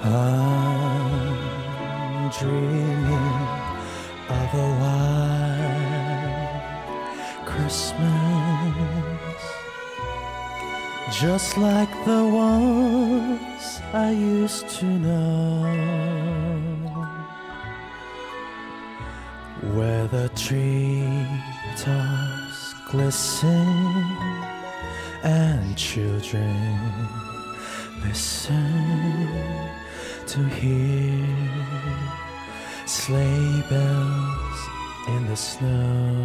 I'm dreaming of a white Christmas, just like the ones I used to know, where the treetops glisten and children listen to hear sleigh bells in the snow.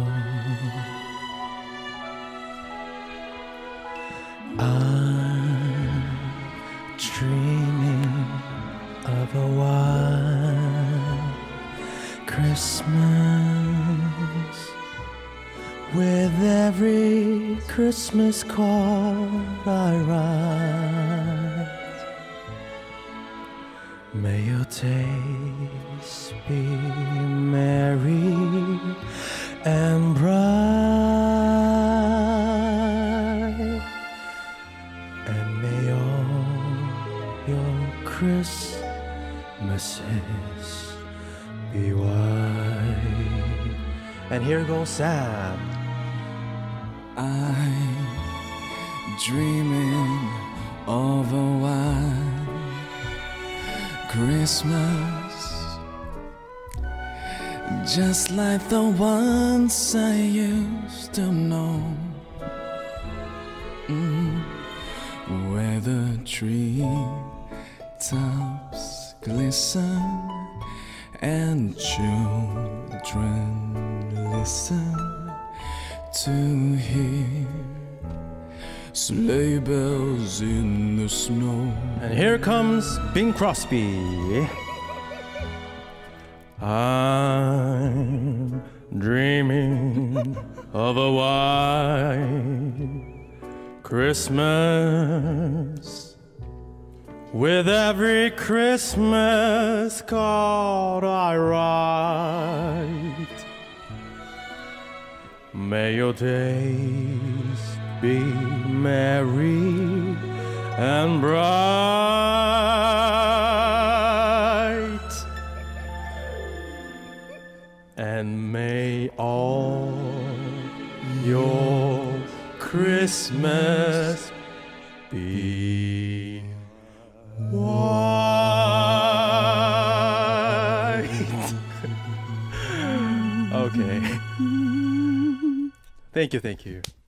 I'm dreaming of a white Christmas, with every Christmas card I write. May your days be merry and bright, and may all your Christmases be white. And here goes Sam. I'm dreaming of a white Christmas, just like the ones I used to know, where the treetops glisten and children listen to hear sleigh bells in the snow. And here comes Bing Crosby. I'm dreaming of a white Christmas, with every Christmas card I write. May your days be merry and bright, and may all your Christmas be white. Okay. Thank you.